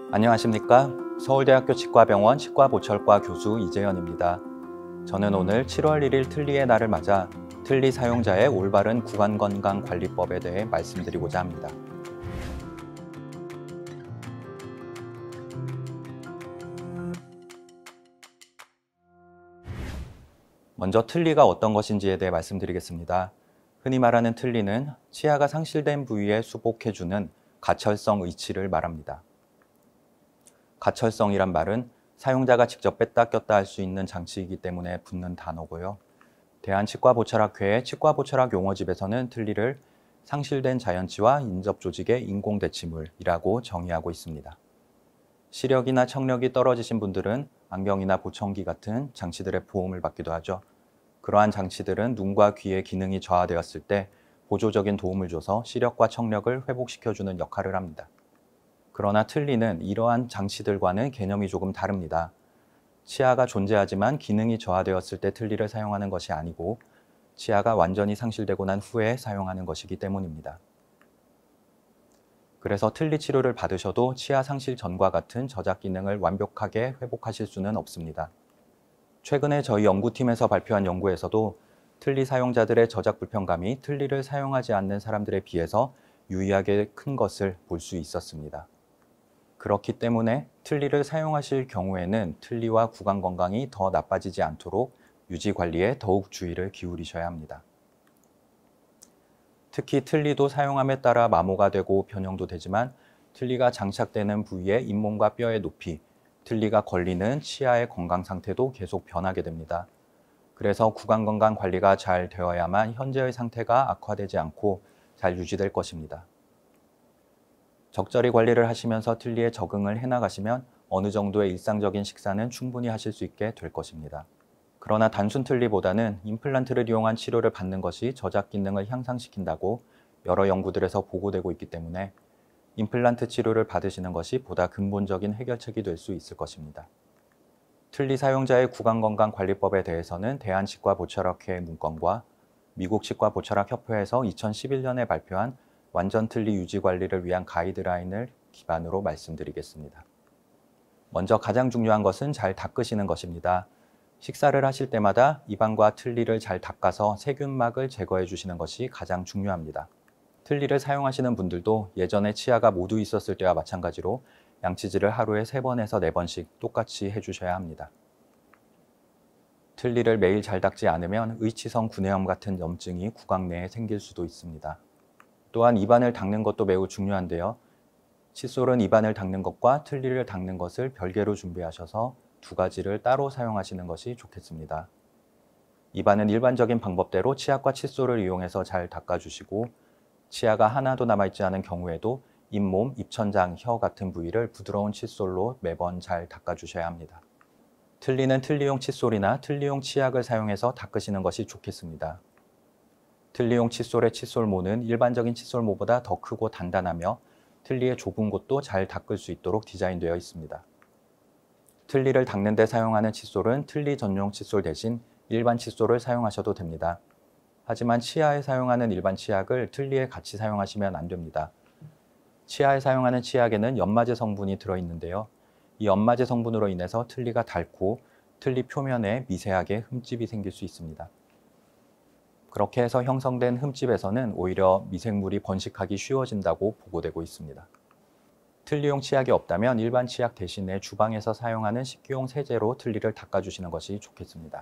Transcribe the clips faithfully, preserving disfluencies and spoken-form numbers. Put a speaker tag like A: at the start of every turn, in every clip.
A: 안녕하십니까? 서울대학교 치과병원 치과보철과 교수 이재현입니다. 저는 오늘 칠월 일일 틀니의 날을 맞아 틀니 사용자의 올바른 구강건강관리법에 대해 말씀드리고자 합니다. 먼저 틀니가 어떤 것인지에 대해 말씀드리겠습니다. 흔히 말하는 틀니는 치아가 상실된 부위에 수복해주는 가철성 의치를 말합니다. 가철성이란 말은 사용자가 직접 뺐다 꼈다 할 수 있는 장치이기 때문에 붙는 단어고요. 대한치과보철학회의 치과보철학 용어집에서는 틀니를 상실된 자연치와 인접조직의 인공대치물이라고 정의하고 있습니다. 시력이나 청력이 떨어지신 분들은 안경이나 보청기 같은 장치들의 보험을 받기도 하죠. 그러한 장치들은 눈과 귀의 기능이 저하되었을 때 보조적인 도움을 줘서 시력과 청력을 회복시켜주는 역할을 합니다. 그러나 틀니는 이러한 장치들과는 개념이 조금 다릅니다. 치아가 존재하지만 기능이 저하되었을 때 틀니를 사용하는 것이 아니고 치아가 완전히 상실되고 난 후에 사용하는 것이기 때문입니다. 그래서 틀니 치료를 받으셔도 치아 상실 전과 같은 저작 기능을 완벽하게 회복하실 수는 없습니다. 최근에 저희 연구팀에서 발표한 연구에서도 틀니 사용자들의 저작 불편감이 틀니를 사용하지 않는 사람들에 비해서 유의하게 큰 것을 볼 수 있었습니다. 그렇기 때문에 틀니를 사용하실 경우에는 틀니와 구강 건강이 더 나빠지지 않도록 유지 관리에 더욱 주의를 기울이셔야 합니다. 특히 틀니도 사용함에 따라 마모가 되고 변형도 되지만 틀니가 장착되는 부위의 잇몸과 뼈의 높이, 틀니가 걸리는 치아의 건강 상태도 계속 변하게 됩니다. 그래서 구강 건강 관리가 잘 되어야만 현재의 상태가 악화되지 않고 잘 유지될 것입니다. 적절히 관리를 하시면서 틀니에 적응을 해나가시면 어느 정도의 일상적인 식사는 충분히 하실 수 있게 될 것입니다. 그러나 단순 틀니보다는 임플란트를 이용한 치료를 받는 것이 저작 기능을 향상시킨다고 여러 연구들에서 보고되고 있기 때문에 임플란트 치료를 받으시는 것이 보다 근본적인 해결책이 될 수 있을 것입니다. 틀니 사용자의 구강건강관리법에 대해서는 대한치과보철학회 문건과 미국 치과보철학협회에서 이천십일 년에 발표한 완전 틀니 유지 관리를 위한 가이드라인을 기반으로 말씀드리겠습니다. 먼저 가장 중요한 것은 잘 닦으시는 것입니다. 식사를 하실 때마다 입안과 틀니를 잘 닦아서 세균막을 제거해 주시는 것이 가장 중요합니다. 틀니를 사용하시는 분들도 예전에 치아가 모두 있었을 때와 마찬가지로 양치질을 하루에 세 번에서 네 번씩 똑같이 해주셔야 합니다. 틀니를 매일 잘 닦지 않으면 의치성 구내염 같은 염증이 구강 내에 생길 수도 있습니다. 또한 입안을 닦는 것도 매우 중요한데요. 칫솔은 입안을 닦는 것과 틀니를 닦는 것을 별개로 준비하셔서 두 가지를 따로 사용하시는 것이 좋겠습니다. 입안은 일반적인 방법대로 치약과 칫솔을 이용해서 잘 닦아주시고 치아가 하나도 남아있지 않은 경우에도 잇몸, 입천장, 혀 같은 부위를 부드러운 칫솔로 매번 잘 닦아주셔야 합니다. 틀니는 틀니용 칫솔이나 틀니용 치약을 사용해서 닦으시는 것이 좋겠습니다. 틀니용 칫솔의 칫솔모는 일반적인 칫솔모보다 더 크고 단단하며 틀니의 좁은 곳도 잘 닦을 수 있도록 디자인되어 있습니다. 틀니를 닦는 데 사용하는 칫솔은 틀니 전용 칫솔 대신 일반 칫솔을 사용하셔도 됩니다. 하지만 치아에 사용하는 일반 치약을 틀니에 같이 사용하시면 안 됩니다. 치아에 사용하는 치약에는 연마제 성분이 들어있는데요. 이 연마제 성분으로 인해서 틀니가 닳고 틀니 표면에 미세하게 흠집이 생길 수 있습니다. 그렇게 해서 형성된 흠집에서는 오히려 미생물이 번식하기 쉬워진다고 보고되고 있습니다. 틀니용 치약이 없다면 일반 치약 대신에 주방에서 사용하는 식기용 세제로 틀니를 닦아주시는 것이 좋겠습니다.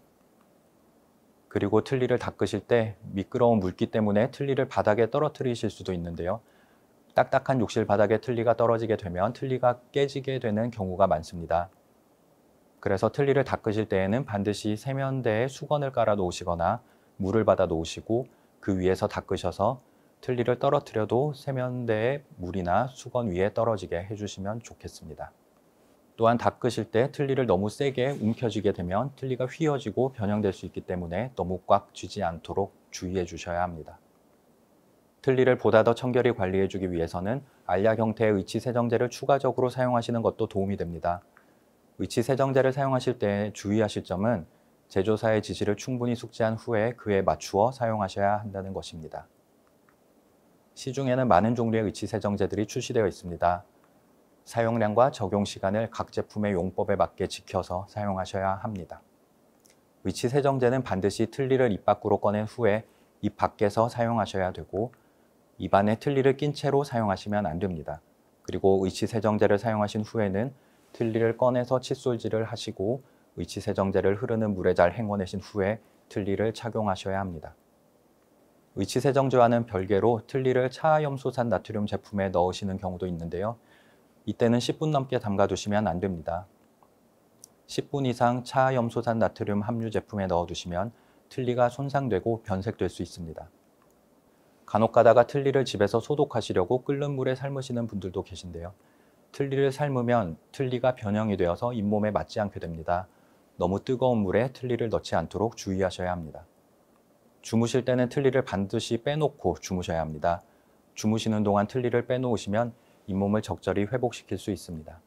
A: 그리고 틀니를 닦으실 때 미끄러운 물기 때문에 틀니를 바닥에 떨어뜨리실 수도 있는데요. 딱딱한 욕실 바닥에 틀니가 떨어지게 되면 틀니가 깨지게 되는 경우가 많습니다. 그래서 틀니를 닦으실 때에는 반드시 세면대에 수건을 깔아 놓으시거나 물을 받아 놓으시고 그 위에서 닦으셔서 틀니를 떨어뜨려도 세면대에 물이나 수건 위에 떨어지게 해주시면 좋겠습니다. 또한 닦으실 때 틀니를 너무 세게 움켜쥐게 되면 틀니가 휘어지고 변형될 수 있기 때문에 너무 꽉 쥐지 않도록 주의해 주셔야 합니다. 틀니를 보다 더 청결히 관리해 주기 위해서는 알약 형태의 의치 세정제를 추가적으로 사용하시는 것도 도움이 됩니다. 의치 세정제를 사용하실 때 주의하실 점은 제조사의 지시를 충분히 숙지한 후에 그에 맞추어 사용하셔야 한다는 것입니다. 시중에는 많은 종류의 의치 세정제들이 출시되어 있습니다. 사용량과 적용 시간을 각 제품의 용법에 맞게 지켜서 사용하셔야 합니다. 위치 세정제는 반드시 틀니를 입 밖으로 꺼낸 후에 입 밖에서 사용하셔야 되고 입안에 틀니를 낀 채로 사용하시면 안 됩니다. 그리고 위치 세정제를 사용하신 후에는 틀니를 꺼내서 칫솔질을 하시고 위치 세정제를 흐르는 물에 잘 헹궈내신 후에 틀니를 착용하셔야 합니다. 위치 세정제와는 별개로 틀니를 차염소산 나트륨 제품에 넣으시는 경우도 있는데요. 이때는 십 분 넘게 담가두시면 안 됩니다. 십 분 이상 차염소산 나트륨 함유 제품에 넣어두시면 틀니가 손상되고 변색될 수 있습니다. 간혹 가다가 틀니를 집에서 소독하시려고 끓는 물에 삶으시는 분들도 계신데요. 틀니를 삶으면 틀니가 변형이 되어서 잇몸에 맞지 않게 됩니다. 너무 뜨거운 물에 틀니를 넣지 않도록 주의하셔야 합니다. 주무실 때는 틀니를 반드시 빼놓고 주무셔야 합니다. 주무시는 동안 틀니를 빼놓으시면 잇몸을 적절히 회복시킬 수 있습니다.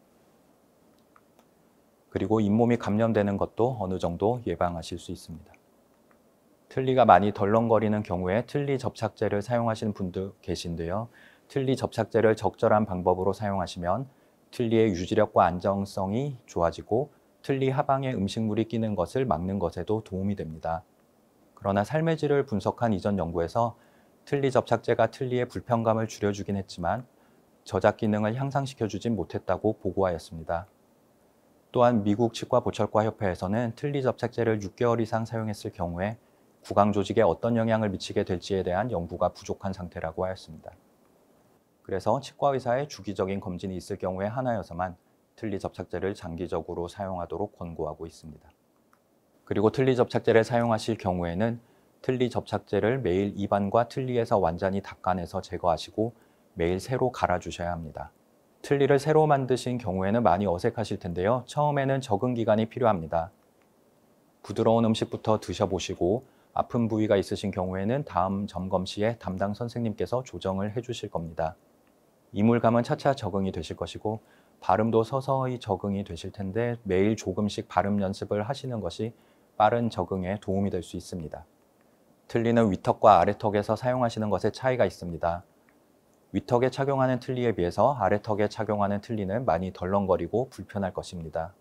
A: 그리고 잇몸이 감염되는 것도 어느 정도 예방하실 수 있습니다. 틀니가 많이 덜렁거리는 경우에 틀니 접착제를 사용하시는 분도 계신데요. 틀니 접착제를 적절한 방법으로 사용하시면 틀니의 유지력과 안정성이 좋아지고 틀니 하방에 음식물이 끼는 것을 막는 것에도 도움이 됩니다. 그러나 삶의 질을 분석한 이전 연구에서 틀니 접착제가 틀니의 불편감을 줄여주긴 했지만 저작 기능을 향상시켜주진 못했다고 보고하였습니다. 또한 미국 치과보철과 협회에서는 틀니 접착제를 육 개월 이상 사용했을 경우에 구강 조직에 어떤 영향을 미치게 될지에 대한 연구가 부족한 상태라고 하였습니다. 그래서 치과 의사의 주기적인 검진이 있을 경우에 하나여서만 틀니 접착제를 장기적으로 사용하도록 권고하고 있습니다. 그리고 틀니 접착제를 사용하실 경우에는 틀니 접착제를 매일 입안과 틀니에서 완전히 닦아내서 제거하시고 매일 새로 갈아주셔야 합니다. 틀니를 새로 만드신 경우에는 많이 어색하실 텐데요. 처음에는 적응 기간이 필요합니다. 부드러운 음식부터 드셔보시고 아픈 부위가 있으신 경우에는 다음 점검 시에 담당 선생님께서 조정을 해주실 겁니다. 이물감은 차차 적응이 되실 것이고 발음도 서서히 적응이 되실 텐데 매일 조금씩 발음 연습을 하시는 것이 빠른 적응에 도움이 될 수 있습니다. 틀니는 위턱과 아래턱에서 사용하시는 것에 차이가 있습니다. 위턱에 착용하는 틀니에 비해서 아래턱에 착용하는 틀니는 많이 덜렁거리고 불편할 것입니다.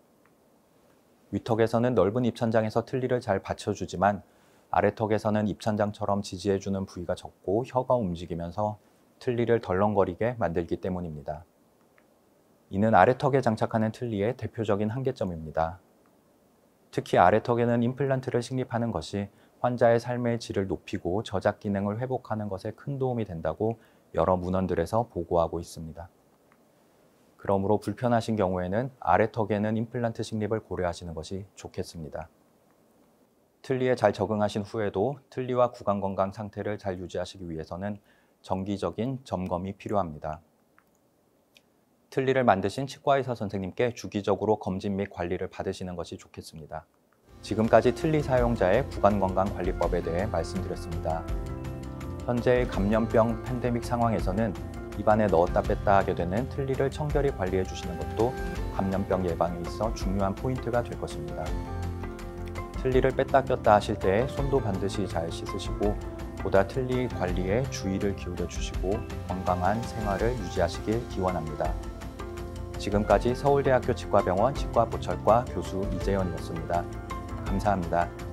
A: 위턱에서는 넓은 입천장에서 틀니를 잘 받쳐주지만 아래턱에서는 입천장처럼 지지해주는 부위가 적고 혀가 움직이면서 틀니를 덜렁거리게 만들기 때문입니다. 이는 아래턱에 장착하는 틀니의 대표적인 한계점입니다. 특히 아래턱에는 임플란트를 식립하는 것이 환자의 삶의 질을 높이고 저작 기능을 회복하는 것에 큰 도움이 된다고 여러 문헌들에서 보고하고 있습니다. 그러므로 불편하신 경우에는 아래턱에는 임플란트 식립을 고려하시는 것이 좋겠습니다. 틀니에 잘 적응하신 후에도 틀니와 구강 건강 상태를 잘 유지하시기 위해서는 정기적인 점검이 필요합니다. 틀니를 만드신 치과의사 선생님께 주기적으로 검진 및 관리를 받으시는 것이 좋겠습니다. 지금까지 틀니 사용자의 구강건강관리법에 대해 말씀드렸습니다. 현재의 감염병 팬데믹 상황에서는 입안에 넣었다 뺐다 하게 되는 틀니를 청결히 관리해 주시는 것도 감염병 예방에 있어 중요한 포인트가 될 것입니다. 틀니를 뺐다 꼈다 하실 때 손도 반드시 잘 씻으시고 보다 틀니 관리에 주의를 기울여 주시고 건강한 생활을 유지하시길 기원합니다. 지금까지 서울대학교 치과병원 치과보철과 교수 이재현이었습니다. 감사합니다.